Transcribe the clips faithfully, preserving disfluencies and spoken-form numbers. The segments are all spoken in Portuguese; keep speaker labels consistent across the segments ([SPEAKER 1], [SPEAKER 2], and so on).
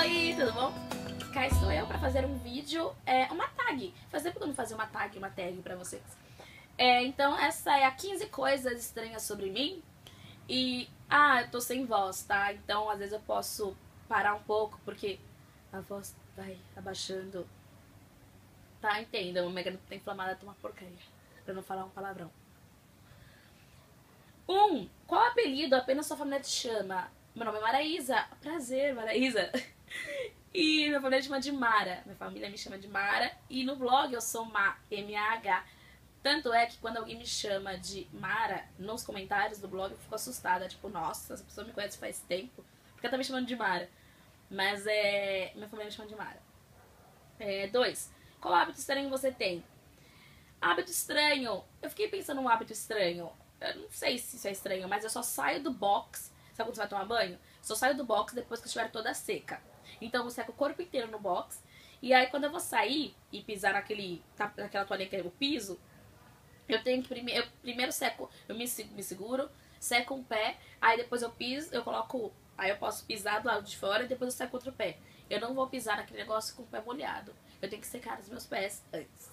[SPEAKER 1] Oi, tudo bom? Cá estou eu para fazer um vídeo, é, uma tag. Faz tempo que eu não fazia uma tag, uma tag pra vocês. É, então essa é a quinze coisas estranhas sobre mim. E, ah, eu tô sem voz, tá? Então às vezes eu posso parar um pouco, porque a voz vai abaixando. Tá, entenda, uma garganta tá inflamada, tá uma porcaria. Pra não falar um palavrão. Um, qual apelido apenas sua família te chama? Meu nome é Maraísa. Prazer, Maraísa. E minha família me chama de Mara. Minha família me chama de Mara. E no blog eu sou Ma, M A H. Tanto é que quando alguém me chama de Mara, nos comentários do blog eu fico assustada. Tipo, nossa, essa pessoa me conhece faz tempo. Porque ela tá me chamando de Mara. Mas é... minha família me chama de Mara. É, dois, qual hábito estranho você tem? Hábito estranho. Eu fiquei pensando num hábito estranho. Eu não sei se isso é estranho, mas eu só saio do box. Sabe quando você vai tomar banho? Só saio do box depois que eu estiver toda seca. Então eu seco o corpo inteiro no box. E aí quando eu vou sair e pisar naquele, naquela toalha que é o piso, eu tenho que primeiro, eu primeiro seco, eu me, me seguro, seco um pé, aí depois eu piso, eu coloco, aí eu posso pisar do lado de fora e depois eu seco outro pé. Eu não vou pisar naquele negócio com o pé molhado. Eu tenho que secar os meus pés antes.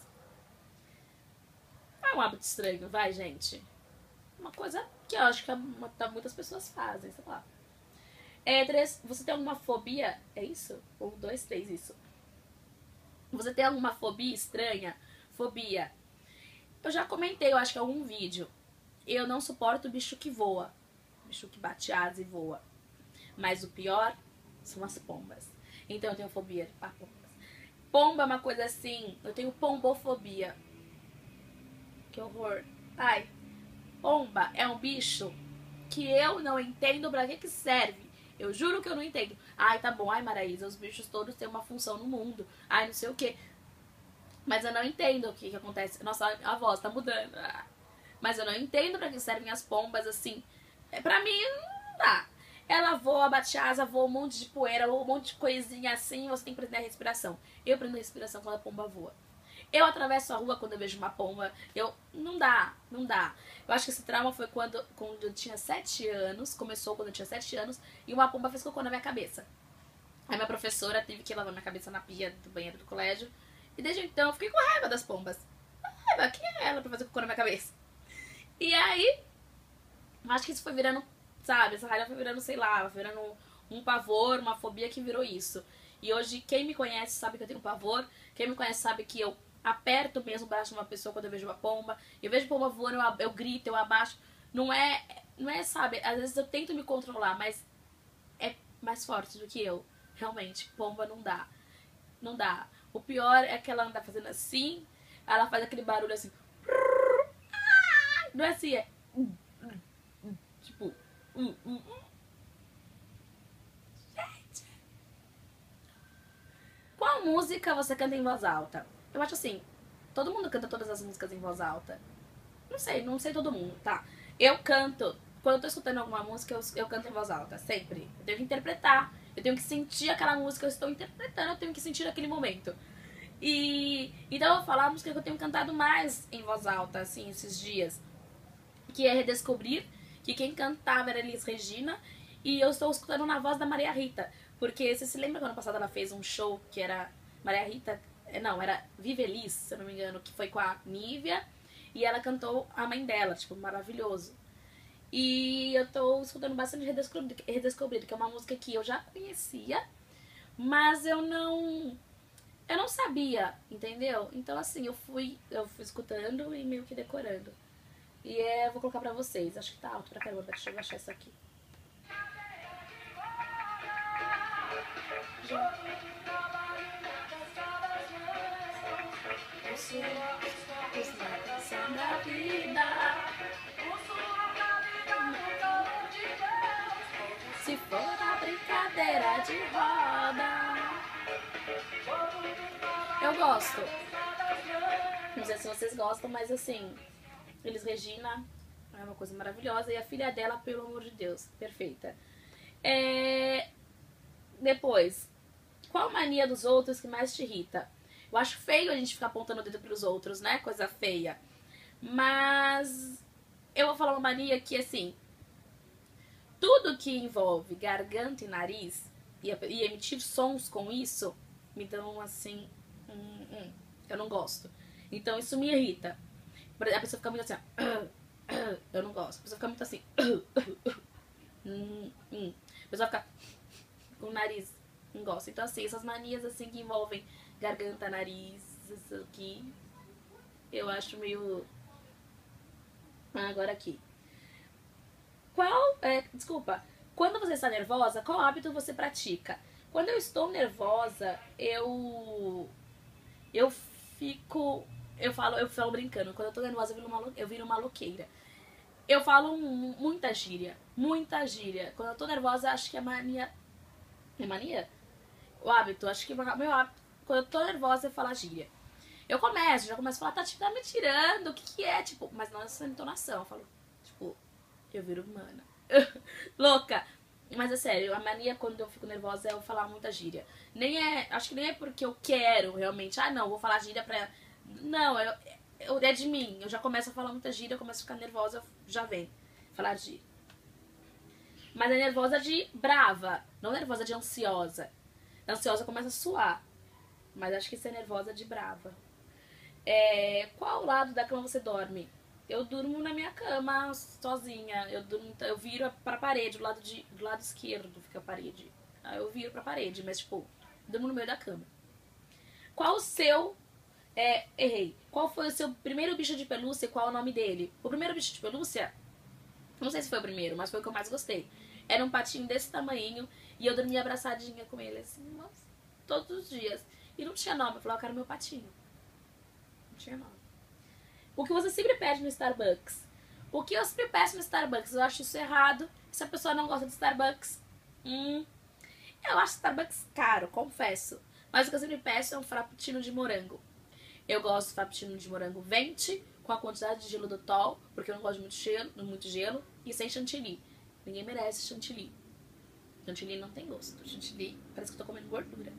[SPEAKER 1] É um hábito estranho, vai, gente. Uma coisa que eu acho que muitas pessoas fazem, sei lá. É, três, você tem alguma fobia? É isso? Um, dois, três, isso. Você tem alguma fobia estranha? Fobia. Eu já comentei, eu acho que é algum vídeo. Eu não suporto bicho que voa. Bicho que bate asas e voa. Mas o pior são as pombas. Então eu tenho fobia de pombas. Pomba é uma coisa assim, eu tenho pombofobia. Que horror. Ai, pomba é um bicho que eu não entendo pra que que serve. Eu juro que eu não entendo. Ai, tá bom. Ai, Maraísa, os bichos todos têm uma função no mundo. Ai, não sei o que. Mas eu não entendo o que que acontece. Nossa, a voz tá mudando. Mas eu não entendo pra que servem as pombas, assim. Pra mim, não dá. Ela voa, bate asa, voa um monte de poeira, voa um monte de coisinha assim, você tem que prender a respiração. Eu prendo a respiração quando a pomba voa. Eu atravesso a rua quando eu vejo uma pomba. Eu... Não dá, não dá. Eu acho que esse trauma foi quando, quando eu tinha sete anos. Começou quando eu tinha sete anos. E uma pomba fez cocô na minha cabeça. Aí minha professora teve que lavar minha cabeça na pia do banheiro do colégio. E desde então eu fiquei com raiva das pombas. Raiva, quem é ela pra fazer cocô na minha cabeça? E aí, acho que isso foi virando, sabe? Essa raiva foi virando, sei lá, foi virando um, um pavor, uma fobia que virou isso. E hoje, quem me conhece sabe que eu tenho pavor. Quem me conhece sabe que eu aperto mesmo o braço de uma pessoa quando eu vejo uma pomba. Eu vejo pomba voando, eu, eu grito, eu abaixo. Não é, não é, sabe? Às vezes eu tento me controlar, mas é mais forte do que eu. Realmente, pomba não dá. Não dá. O pior é que ela anda fazendo assim, ela faz aquele barulho assim. Não é assim, é... Tipo... Gente! Qual música você canta em voz alta? Eu acho assim, todo mundo canta todas as músicas em voz alta. Não sei, não sei todo mundo, tá? Eu canto, quando eu tô escutando alguma música, eu, eu canto em voz alta, sempre. Eu tenho que interpretar, eu tenho que sentir aquela música que eu estou interpretando, eu tenho que sentir naquele momento. E então eu vou falar a música que eu tenho cantado mais em voz alta, assim, esses dias. Que é Redescobrir, que quem cantava era Elis Regina. E eu estou escutando na voz da Maria Rita. Porque você se lembra que ano passado ela fez um show que era Maria Rita... Não, era Viva Elis, se eu não me engano, que foi com a Nívia. E ela cantou a mãe dela, tipo, maravilhoso. E eu tô escutando bastante Redescobrir, Redescobrir, que é uma música que eu já conhecia, mas eu não... Eu não sabia, entendeu? Então assim, eu fui, eu fui escutando e meio que decorando. E é, eu vou colocar pra vocês. Acho que tá alto pra caramba, deixa eu baixar isso aqui. Já. Da vida. Se for a brincadeira de roda. Eu gosto. Não sei se vocês gostam, mas assim, Elis Regina é uma coisa maravilhosa. E a filha dela, pelo amor de Deus, perfeita. É... Depois, qual mania dos outros que mais te irrita? Eu acho feio a gente ficar apontando o dedo pros outros, né? Coisa feia. Mas eu vou falar uma mania que, assim, tudo que envolve garganta e nariz, e, e emitir sons com isso me dão assim, hum, hum, eu não gosto. Então isso me irrita. A pessoa fica muito assim, ó, eu não gosto. A pessoa fica muito assim, hum, hum. A pessoa fica com o nariz, não gosto. Então assim, essas manias assim que envolvem garganta, nariz, isso aqui, eu acho meio... Ah, agora aqui. Qual, é, desculpa, quando você está nervosa, qual hábito você pratica? Quando eu estou nervosa, eu eu fico, eu falo, eu falo brincando, quando eu tô nervosa eu viro, uma, eu viro maloqueira. Eu falo muita gíria, muita gíria. Quando eu tô nervosa, acho que é mania, é mania? O hábito, acho que é meu hábito, quando eu tô nervosa eu falo gíria. Eu começo, já começo a falar, tá, tá me tirando, o que que é? Tipo, mas não essa entonação, eu falo, tipo, eu viro humana. Louca. Mas é sério, a mania quando eu fico nervosa é eu falar muita gíria. Nem é, acho que nem é porque eu quero realmente, ah não, vou falar gíria pra... Não, eu, eu, é de mim, eu já começo a falar muita gíria, eu começo a ficar nervosa, já vem falar gíria. Mas é nervosa de brava, não nervosa de ansiosa. Ansiosa começa a suar, mas acho que isso é nervosa de brava. É, qual lado da cama você dorme? Eu durmo na minha cama sozinha. Eu, durmo, eu viro pra parede, do lado, de, do lado esquerdo fica a parede. Aí eu viro pra parede, mas tipo, durmo no meio da cama. Qual o seu... É, errei. Qual foi o seu primeiro bicho de pelúcia e qual é o nome dele? O primeiro bicho de pelúcia, não sei se foi o primeiro, mas foi o que eu mais gostei. Era um patinho desse tamanhinho e eu dormia abraçadinha com ele, assim, nossa, todos os dias. E não tinha nome, eu falava, eu quero meu patinho. Não tinha nome. O que você sempre pede no Starbucks? O que eu sempre peço no Starbucks? Eu acho isso errado. Se a pessoa não gosta de Starbucks, hum, eu acho Starbucks caro, confesso. Mas o que eu sempre peço é um frappuccino de morango. Eu gosto de frappuccino de morango venti, com a quantidade de gelo do Tall, porque eu não gosto de muito gelo, muito gelo, e sem chantilly. Ninguém merece chantilly. Chantilly não tem gosto. Chantilly parece que eu tô comendo gordura.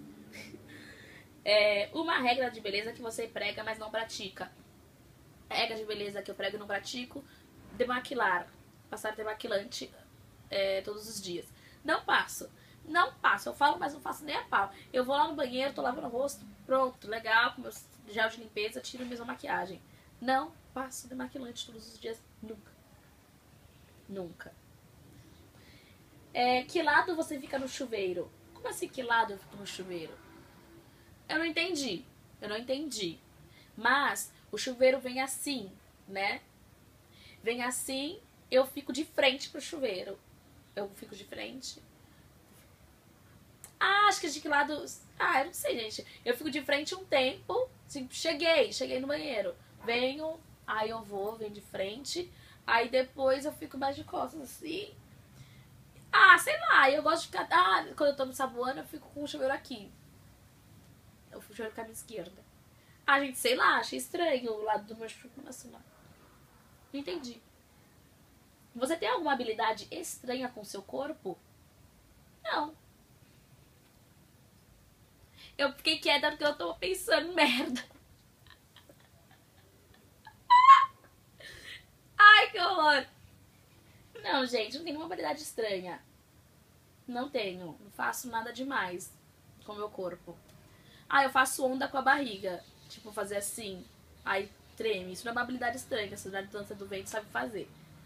[SPEAKER 1] É uma regra de beleza que você prega, mas não pratica. Regra de beleza que eu prego e não pratico: demaquilar. Passar demaquilante é, todos os dias. Não passo. Não passo. Eu falo, mas não faço nem a pau. Eu vou lá no banheiro, tô lavando o rosto, pronto, legal, com meu gel de limpeza, tiro mesmo a maquiagem. Não passo demaquilante todos os dias. Nunca. Nunca. É, que lado você fica no chuveiro? Como assim que lado eu fico no chuveiro? Eu não entendi. Eu não entendi. Mas o chuveiro vem assim, né? Vem assim, eu fico de frente pro chuveiro. Eu fico de frente. Ah, acho que de que lado... Ah, eu não sei, gente. Eu fico de frente um tempo. Assim, cheguei, cheguei no banheiro. Venho, aí eu vou, venho de frente. Aí depois eu fico mais de costas, assim. Ah, sei lá, eu gosto de ficar... Ah, quando eu tô no saboando, eu fico com o chuveiro aqui. Eu fico com o chuveiro com a minha esquerda. Ah, gente, sei lá, achei estranho o lado do meu chuveiro assim lá. Não entendi. Você tem alguma habilidade estranha com o seu corpo? Não. Eu fiquei quieta porque eu tô pensando merda. Ai, que horror. Não, gente, não tenho nenhuma habilidade estranha. Não tenho. Não faço nada demais com o meu corpo. Ah, eu faço onda com a barriga. Tipo, fazer assim. Aí treme. Isso não é uma habilidade estranha. Se a dança do vento sabe fazer.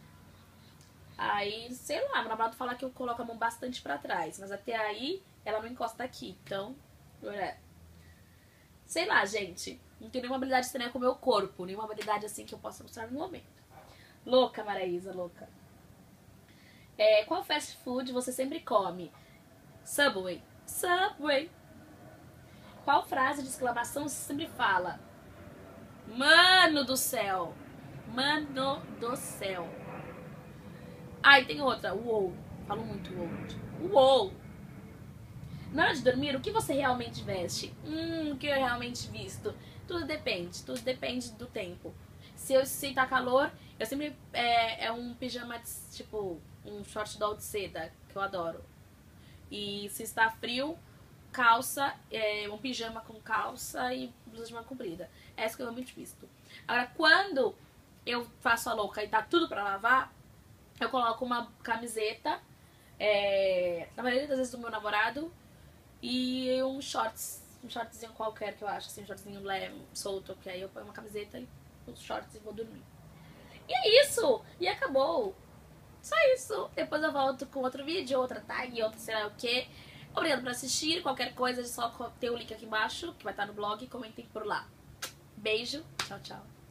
[SPEAKER 1] Aí, sei lá, meu namorado fala que eu coloco a mão bastante pra trás. Mas até aí, ela não encosta aqui. Então, é. Sei lá, gente. Não tenho nenhuma habilidade estranha com o meu corpo. Nenhuma habilidade assim que eu possa mostrar no momento. Louca, Maraísa, louca. É, qual fast food você sempre come? Subway. Subway. Qual frase de exclamação você sempre fala? Mano do céu. Mano do céu. Ah, e tem outra. Uou. Falo muito uou. Uou. Na hora de dormir, o que você realmente veste? Hum, o que eu realmente visto? Tudo depende. Tudo depende do tempo. Se eu se tá calor, eu sempre... É, é um pijama, de, tipo... Um short doll de seda, que eu adoro. E se está frio, calça, é, um pijama com calça e blusa de manga comprida. É essa que eu realmente visto. Agora, quando eu faço a louca e tá tudo pra lavar, eu coloco uma camiseta, é, na maioria das vezes do meu namorado, E um shorts, um shortzinho qualquer que eu acho, assim, um shortzinho leve, solto, que aí eu ponho uma camiseta e os shorts e vou dormir. E é isso! E acabou! Só isso! Depois eu volto com outro vídeo, outra tag, outra sei lá o que. Obrigada por assistir. Qualquer coisa é só ter o link aqui embaixo, que vai estar no blog. Comentem por lá. Beijo. Tchau, tchau.